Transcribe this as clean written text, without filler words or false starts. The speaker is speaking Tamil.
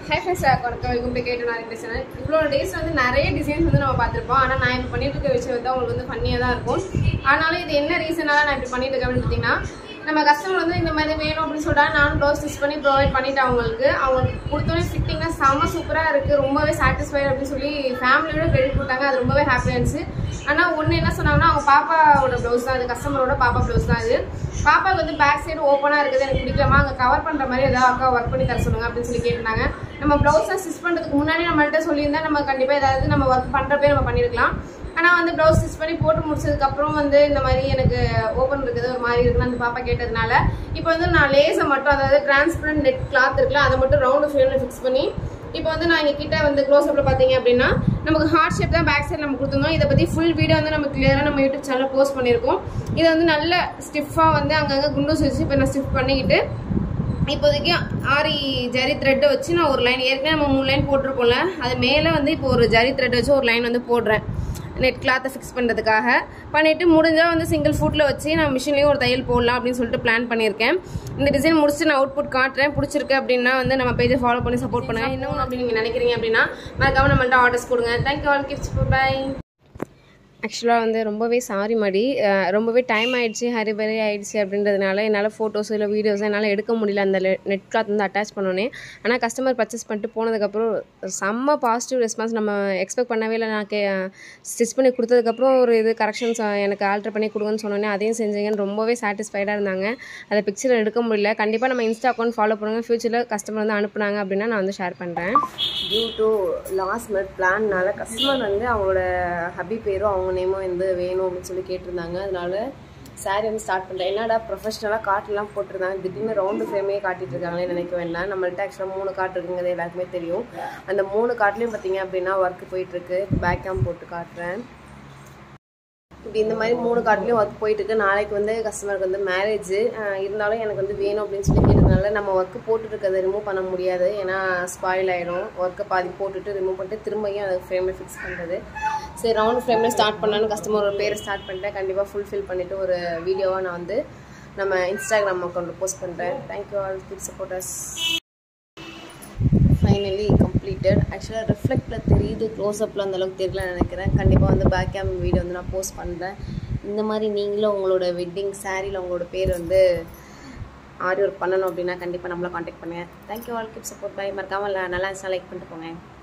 Hi friends, welcome to Aari channel. இவ்வளோ டேஸ் வந்து நிறைய டிசைன்ஸ் வந்து நம்ம பார்த்துருப்போம். ஆனால் நான் இப்போ பண்ணிட்டு இருக்க விஷயம் வந்து அவங்களுக்கு வந்து ஃபன்னியாக தான் இருக்கும். ஆனாலும் இது என்ன ரீசனால நான் இப்படி பண்ணிட்டு இருக்கேன் அப்படின்னு பார்த்தீங்கன்னா, நம்ம கஸ்டமர் வந்து இந்த மாதிரி வேணும் அப்படின்னு சொல்லிட்டா நானும் ப்ளவுஸ் ஸ்டிச் பண்ணி ப்ரொவைட் பண்ணிவிட்டு அவங்களுக்கு கொடுத்தோன்னே ஃபிட்டிங்னா செம்ம சூப்பராக இருக்குது, ரொம்பவே சாட்டிஸ்ஃபைட் அப்படின்னு சொல்லி ஃபேமிலியோட கிரெடிட் கொடுத்தாங்க. அது ரொம்பவே ஹாப்பியாக இருந்துச்சு. ஆனால் ஒன்று என்ன சொன்னாங்கன்னா, அவங்க பாப்பாவோட ப்ளவுஸ் தான், அது கஸ்டமரோட பாப்பா ப்ளவுஸ் தான். இது பாப்பாவுக்கு வந்து பேக் சைடு ஓப்பனாக இருக்குது, எனக்கு பிடிக்கலாமா, அங்கே கவர் பண்ணுற மாதிரி ஏதாவது அக்கா ஒர்க் பண்ணி தர சொல்லுங்க அப்படின்னு சொல்லி கேட்டிருந்தாங்க. நம்ம ப்ளவுஸை ஸ்டிச் பண்ணுறதுக்கு முன்னாடி நம்மள்கிட்ட சொல்லியிருந்தா நம்ம கண்டிப்பாக ஏதாவது நம்ம ஒர்க் பண்ணுறப்பே நம்ம பண்ணியிருக்கலாம். ஆனால் வந்து ப்ளவுஸ் ஸ்டிச் பண்ணி போட்டு முடிச்சதுக்கப்புறம் வந்து இந்த மாதிரி எனக்கு ஓப்பன் இருக்குது, ஒரு மாதிரி இருக்குன்னு அந்த பாப்பா கேட்டதுனால இப்போ வந்து நான் லேஸை மட்டும், அதாவது டிரான்ஸ்பரண்ட் நெட் கிளாத் இருக்குல்ல, அதை மட்டும் ரவுண்டு ஃப்ரேமில் ஃபிக்ஸ் பண்ணி இப்போ வந்து நான் எங்கள் கிட்ட வந்து க்ளோஸ்அப்பில் பார்த்தீங்க அப்படின்னா நமக்கு ஹார்ட் ஷேப் தான் பேக் சைடு நம்ம கொடுத்துருந்தோம். இதை பற்றி ஃபுல் வீடியோ வந்து நம்ம கிளியராக நம்ம யூடியூப் சேனலில் போஸ்ட் பண்ணியிருக்கோம். இதை வந்து நல்ல ஸ்டிஃபாக வந்து அங்கங்கே குண்டூஸ் வச்சு இப்போ நான் ஸ்டிஃப் பண்ணிக்கிட்டு இப்போதைக்கு ஆரி ஜரி த்ரெட்டை வச்சு நான் ஒரு லைன், ஏற்கனவே நம்ம 3 லைன் போட்டிருப்போம்ல, அது மேலே வந்து இப்போ ஒரு ஜரி த்ரெட் வச்சு ஒரு லைன் வந்து போடுறேன் நெட் கிளாத்தை ஃபிக்ஸ் பண்ணுறதுக்காக. பண்ணிவிட்டு முடிஞ்சால் வந்து சிங்கிள் ஃபுட்டில் வச்சு நான் மிஷின்லேயும் ஒரு தையல் போடலாம் அப்படின்னு சொல்லிட்டு பிளான் பண்ணியிருக்கேன். இந்த டிசைன் முடிச்சுட்டு நான் அவுட்புட் காட்டுறேன். பிடிச்சிருக்கு அப்படின்னா வந்து நம்ம பேஜை ஃபாலோ பண்ணி சப்போர்ட் பண்ணுங்கள். இன்னும் அப்படி நீங்கள் நினைக்கிறீங்க அப்படின்னா மறக்காம நம்மள்ட்ட ஆர்டர்ஸ் கொடுங்க. Thank you all, keeps, bye. ஆக்சுவலாக வந்து ரொம்பவே சாரி மாடி, ரொம்பவே டைம் ஆகிடுச்சு, ஹரிபரி ஆகிடுச்சு அப்படின்றதுனால என்னால் ஃபோட்டோஸோ இல்லை வீடியோஸோ என்னால் எடுக்க முடியல அந்த நெட் கிளாத் வந்து அட்டாச் பண்ணோன்னே. ஆனால் கஸ்டமர் பர்ச்சேஸ் பண்ணிட்டு போனதுக்கப்புறம் செம்ம பாசிட்டிவ் ரெஸ்பான்ஸ், நம்ம எக்ஸ்பெக்ட் பண்ணவே இல்லை. நான் ஸ்டிச் பண்ணி கொடுத்ததுக்கப்புறம் ஒரு இது கரெக்ஷன்ஸ் எனக்கு ஆல்ட்ரு பண்ணி கொடுங்கன்னு சொன்னோன்னே அதையும் செஞ்சீங்கன்னு ரொம்பவே சாட்டிஸ்ஃபைடாக இருந்தாங்க. அதை பிக்சர் எடுக்க முடியல. கண்டிப்பாக நம்ம இன்ஸ்டா அக்கௌண்ட் ஃபாலோ பண்ணுங்கள். ஃப்யூச்சரில் கஸ்டமர் வந்து அனுப்புனாங்க அப்படின்னா நான் வந்து ஷேர் பண்ணுறேன். டியூ டு லாஸ்ட் மினிட் பிளான்னால கஸ்டமர் வந்து அவங்களோட ஹபி பேரும் அவங்க நேமும் வந்து வேணும் அப்படின்னு சொல்லி கேட்டிருந்தாங்க. அதனால சாரி வந்து ஸ்டார்ட் பண்ணுறேன். என்னடா ப்ரொஃபஷனலாக காட்டெலாம் போட்டிருந்தாங்க, திடீர்னு ரவுண்டு ஃப்ரேமே காட்டிட்டு இருக்காங்களே நினைக்க வேண்டாம். நம்மள்ட்ட ஆக்சுவலாக 3 கார்ட் இருக்குங்கிறது எல்லாருக்குமே தெரியும். அந்த 3 கார்ட்லேயும் பார்த்தீங்க அப்படின்னா ஒர்க் போயிட்டுருக்கு. பேக் கேம் போட்டு காட்டுறேன். இப்படி இந்த மாதிரி 3 கார்ட்லேயும் ஒர்க் போயிட்டுருக்கு. நாளைக்கு வந்து கஸ்டமருக்கு வந்து மேரேஜ் இருந்தாலும் எனக்கு வந்து வேணும் அப்படின்னு சொல்லி கேட்டதுனால நம்ம ஒர்க்கு போட்டுருக்கிறத ரிமூவ் பண்ண முடியாது, ஏன்னா ஸ்பாயில் ஆகிடும். ஒர்க்கை பாதி போட்டுட்டு ரிமூவ் பண்ணிட்டு திரும்பியும் அதை ஃப்ரேமில் ஃபிக்ஸ் பண்ணுறது. சரி, ரவுண்ட் ஃப்ரேமில் ஸ்டார்ட் பண்ணலான்னு கஸ்டமரோட பேரை ஸ்டார்ட் பண்ணிட்டேன். கண்டிப்பாக ஃபுல்ஃபில் பண்ணிவிட்டு ஒரு வீடியோவாக நான் வந்து நம்ம இன்ஸ்டாகிராம் அக்கௌண்ட்டில் போஸ்ட் பண்ணுறேன். Thank you all, keep supporters. Finally completed. ஆக்சுவலாக ரிஃப்ளெக்டில் தெரியுது, க்ளோஸ்அப்பில் அந்தளவுக்கு தெரியலன்னு நினைக்கிறேன். கண்டிப்பாக வந்து பேக் கேம் வீடியோ வந்து நான் போஸ்ட் பண்ணுறேன். இந்த மாதிரி நீங்களும் உங்களோட வெட்டிங் சாரியில் உங்களோட பேர் வந்து ஆரி ஒர்க் பண்ணணும் அப்படின்னா கண்டிப்பாக நம்மளை காண்டாக்ட் பண்ணுங்கள். Thank you all, keep support, bye. மறக்காமல் நல்லா லைக் பண்ணிட்டு போங்க.